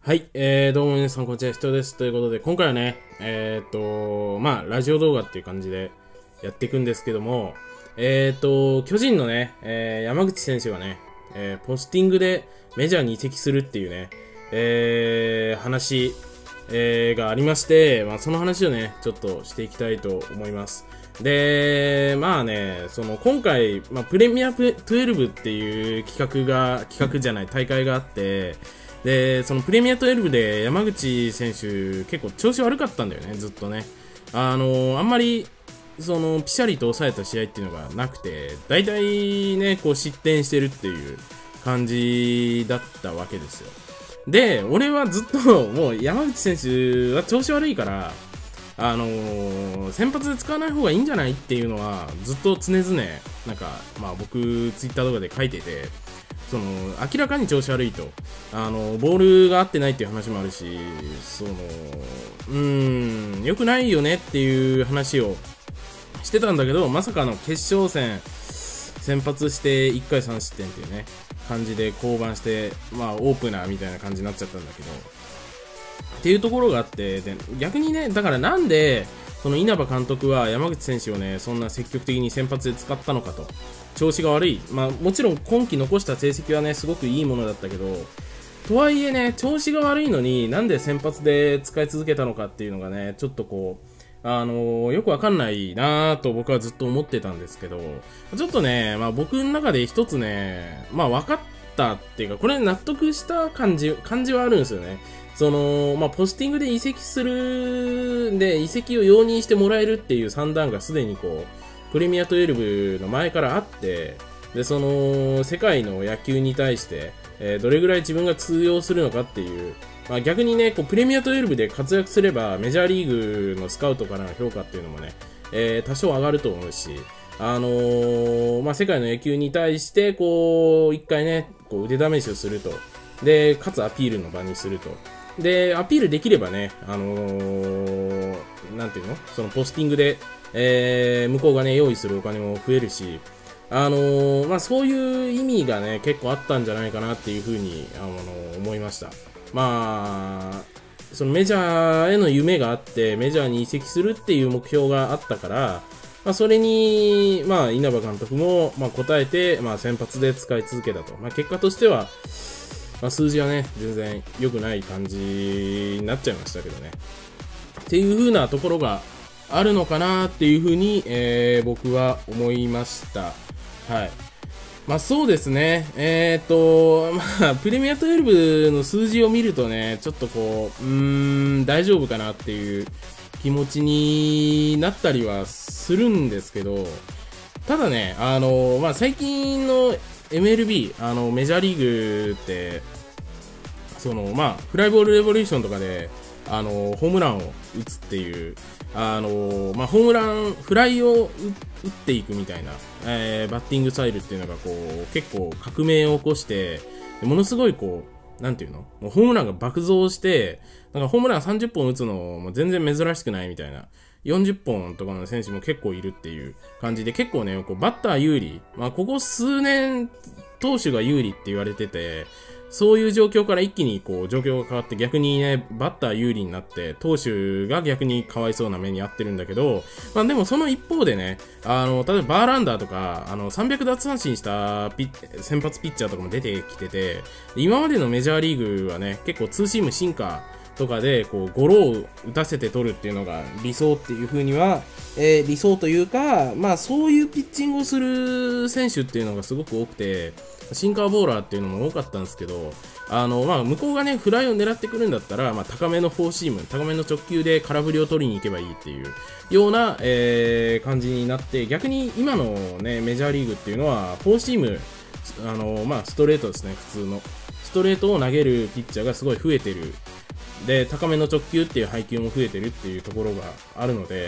はい、どうも皆さん、こんにちは、ひとです。ということで、今回はね、ラジオ動画っていう感じでやっていくんですけども、巨人のね、山口選手がね、ポスティングでメジャーに移籍するっていうね、話、がありまして、その話をね、ちょっとしていきたいと思います。で、今回、プレミア12っていう企画じゃない、大会があって、で、そのプレミア12で山口選手結構調子悪かったんだよね、ずっとね。あんまり、ピシャリと抑えた試合っていうのがなくて、大体ね、こう失点してるっていう感じだったわけですよ。で、俺はずっともう山口選手は調子悪いから、先発で使わない方がいいんじゃないっていうのはずっと常々、僕、ツイッターとかで書いてて、明らかに調子悪いと、ボールが合ってないっていう話もあるし、良くないよねっていう話をしてたんだけど、まさかの決勝戦、先発して1回3失点っていうね、感じで降板して、オープナーみたいな感じになっちゃったんだけど、っていうところがあって、で逆にね、だからなんで、その稲葉監督は山口選手をね、そんな積極的に先発で使ったのかと。調子が悪い。もちろん今季残した成績はね、すごくいいものだったけど、とはいえね、調子が悪いのになんで先発で使い続けたのかっていうのがね、ちょっとこう、よくわかんないなぁと僕はずっと思ってたんですけど、ちょっとね、僕の中で一つね、分かったっていうか、これ納得した感じはあるんですよね。ポスティングで移籍するんで、移籍を容認してもらえるっていう算段がすでにこう、プレミア12の前からあって、で、世界の野球に対して、どれぐらい自分が通用するのかっていう、逆にね、こうプレミア12で活躍すれば、メジャーリーグのスカウトからの評価っていうのもね、多少上がると思うし、世界の野球に対して、こう、一回ね、こう腕試しをすると。で、かつアピールの場にすると。で、アピールできればね、なんていうの？そのポスティングで、向こうがね、用意するお金も増えるし、そういう意味がね、結構あったんじゃないかなっていうふうに、思いました。そのメジャーへの夢があって、メジャーに移籍するっていう目標があったから、それに、稲葉監督も、応えて、先発で使い続けたと。結果としては、数字はね、全然良くない感じになっちゃいましたけどね。っていう風なところがあるのかなっていう風に、僕は思いました。はい。そうですね。プレミア12の数字を見るとね、ちょっとこう、大丈夫かなっていう気持ちになったりはするんですけど、ただね、最近のMLB、メジャーリーグって、フライボールレボリューションとかで、ホームランを打つっていう、ホームラン、フライを打っていくみたいな、バッティングスタイルっていうのが、こう、結構革命を起こして、ものすごいこう、なんていうの？もうホームランが爆増して、ホームラン30本打つのも全然珍しくないみたいな。40本とかの選手も結構いるっていう感じで、結構ね、こうバッター有利。ここ数年、投手が有利って言われてて、そういう状況から一気にこう状況が変わって逆にね、バッター有利になって、投手が逆にかわいそうな目に遭ってるんだけど、でもその一方でね、例えばバーランダーとか、300奪三振した先発ピッチャーとかも出てきてて、今までのメジャーリーグはね、結構ツーシームシンカー、とかでこうゴロを打たせて取るっていうのが理想っていう風には、理想というか、そういうピッチングをする選手っていうのがすごく多くて、シンカーボーラーっていうのも多かったんですけど、向こうがね、フライを狙ってくるんだったら、高めのフォーシーム、高めの直球で空振りを取りに行けばいいっていうような、感じになって、逆に今のね、メジャーリーグっていうのは、フォーシーム、ストレートですね、普通の。ストレートを投げるピッチャーがすごい増えてる。で、高めの直球っていう配球も増えてるっていうところがあるので、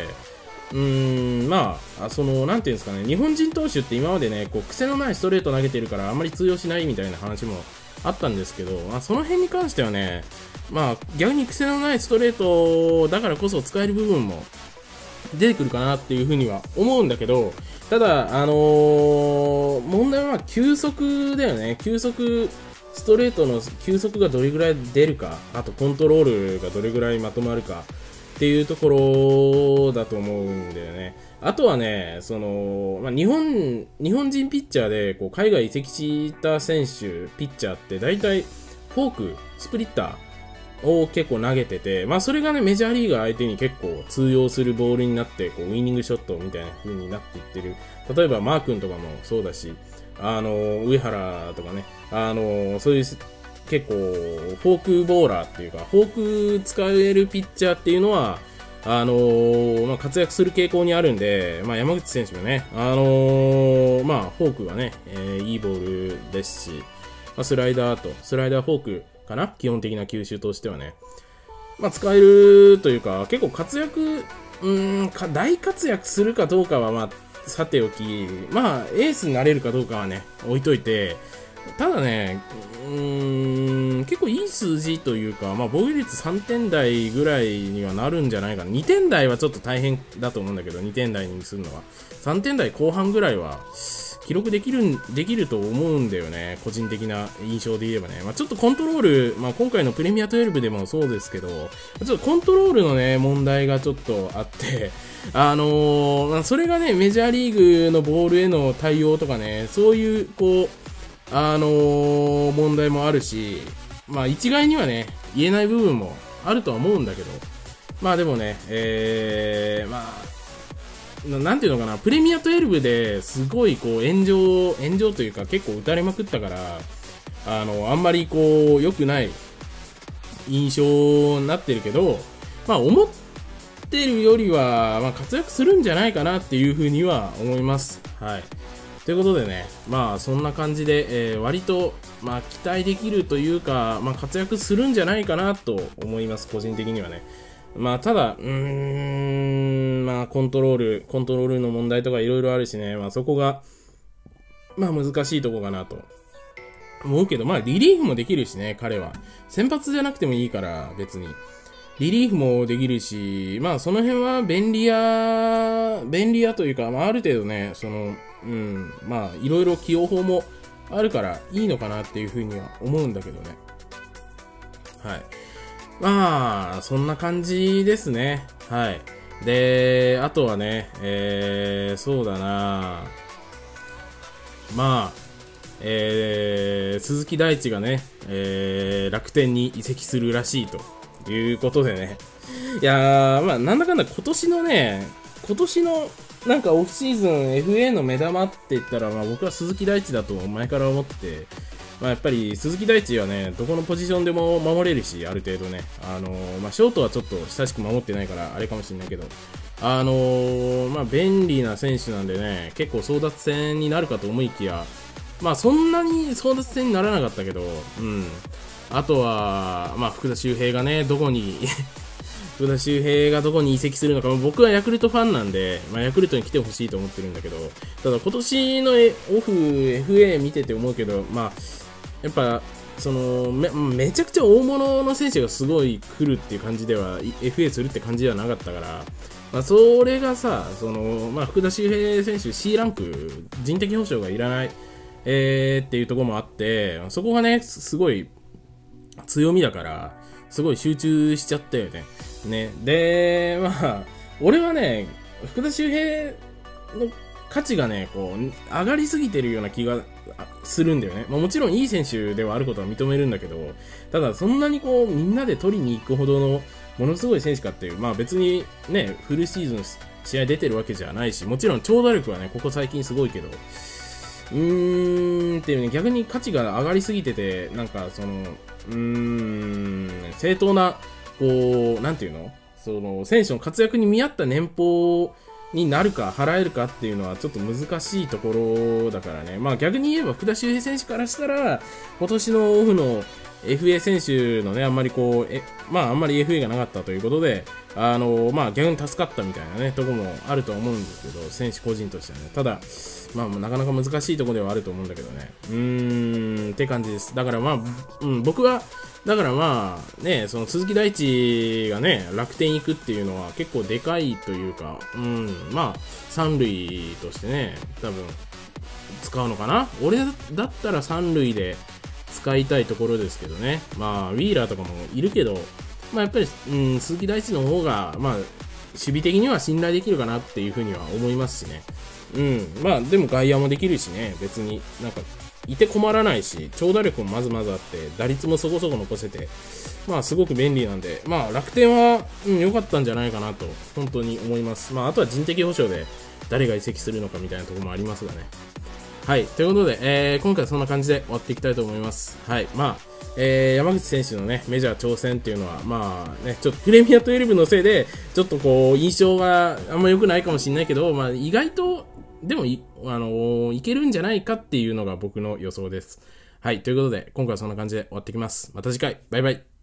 なんていうんですかね、日本人投手って今までね、こう、癖のないストレート投げてるからあんまり通用しないみたいな話もあったんですけど、その辺に関してはね、逆に癖のないストレートだからこそ使える部分も出てくるかなっていうふうには思うんだけど、ただ、問題は球速だよね。球速ストレートの球速がどれぐらい出るか、あとコントロールがどれぐらいまとまるかっていうところだと思うんだよね。あとはね、日本人ピッチャーでこう海外移籍した選手、ピッチャーって大体フォーク、スプリッターを結構投げてて、それがね、メジャーリーガー相手に結構通用するボールになって、こうウィニングショットみたいな風になっていってる。例えばマー君とかもそうだし、上原とかね、そういう結構フォークボーラーっていうか、フォーク使えるピッチャーっていうのは、活躍する傾向にあるんで、山口選手もね、フォークはね、いいボールですし、スライダーフォークかな、基本的な球種としてはね。使えるというか、結構大活躍するかどうかは、さておき、エースになれるかどうかはね、置いといて、ただね、結構いい数字というか、防御率3点台ぐらいにはなるんじゃないかな。2点台はちょっと大変だと思うんだけど、2点台にするのは。3点台後半ぐらいは、記録できると思うんだよね。個人的な印象で言えばね。ちょっとコントロール、今回のプレミア12でもそうですけど、ちょっとコントロールのね、問題がちょっとあって、それがね、メジャーリーグのボールへの対応とかね、そういう、問題もあるし、一概にはね、言えない部分もあるとは思うんだけど、でもね、なんていうのかな、プレミア12ですごい炎上というか結構打たれまくったから、あんまり良くない印象になってるけど、思ってるよりは、活躍するんじゃないかなっていうふうには思います。はい。ということでね、そんな感じで、割と、期待できるというか、活躍するんじゃないかなと思います、個人的にはね。ただ、コントロールの問題とかいろいろあるしね、そこが、難しいとこかなと思うけど、リリーフもできるしね、彼は。先発じゃなくてもいいから、別に。リリーフもできるし、その辺は便利屋というか、ある程度ね、いろいろ起用法もあるからいいのかなっていうふうには思うんだけどね。はい。そんな感じですね。はい。で、あとはね、そうだな鈴木大地がね、楽天に移籍するらしいということでね。いやー、なんだかんだ今年のなんかオフシーズン FA の目玉って言ったら、僕は鈴木大地だと前から思ってて、やっぱり鈴木大地はね、どこのポジションでも守れるし、ある程度ね。ショートはちょっと親しく守ってないから、あれかもしれないけど、便利な選手なんでね、結構争奪戦になるかと思いきや、そんなに争奪戦にならなかったけど、あとは、福田周平がどこに移籍するのか、僕はヤクルトファンなんで、ヤクルトに来てほしいと思ってるんだけど、ただ今年のオフ FA 見てて思うけど、やっぱ、めちゃくちゃ大物の選手がすごい来るっていう感じでは、FA するって感じではなかったから、それがさ、福田周平選手 C ランク、人的保障がいらない、っていうところもあって、そこがね、すごい強みだから、すごい集中しちゃったよね。で、俺はね、福田周平の価値がね、上がりすぎてるような気がするんだよね。もちろんいい選手ではあることは認めるんだけど、ただそんなにみんなで取りに行くほどのものすごい選手かっていう、別にね、フルシーズン試合出てるわけじゃないし、もちろん長打力はね、ここ最近すごいけど、っていうね、逆に価値が上がりすぎてて、なんか正当な、なんていうの？選手の活躍に見合った年俸になるか、払えるかっていうのはちょっと難しいところだからね。逆に言えば、福田周平選手からしたら、今年のオフの FA 選手のね、あんまりあんまり FA がなかったということで、逆に助かったみたいなね、ところもあるとは思うんですけど、選手個人としてはね。ただ、なかなか難しいところではあると思うんだけどね。って感じです。だから僕は、その鈴木大地がね、楽天行くっていうのは結構でかいというか、三塁としてね、多分、使うのかな。俺だったら三塁で使いたいところですけどね。まあ、ウィーラーとかもいるけど、まあ、やっぱり、鈴木大地の方が、まあ、守備的には信頼できるかなっていうふうには思いますしね。まあ、でも外野もできるしね、別になんか、いて困らないし、長打力もまずまずあって、打率もそこそこ残せて、まあ、すごく便利なんで、まあ、楽天は、良かったんじゃないかなと、本当に思います。まあ、あとは人的保障で、誰が移籍するのかみたいなところもありますがね。はい。ということで、今回はそんな感じで終わっていきたいと思います。はい。まあ、山口選手のね、メジャー挑戦っていうのは、まあね、ちょっとプレミア12のせいで、ちょっとこう、印象があんま良くないかもしれないけど、まあ、意外と、でもいけるんじゃないかっていうのが僕の予想です。はい。ということで、今回はそんな感じで終わっていきます。また次回。バイバイ。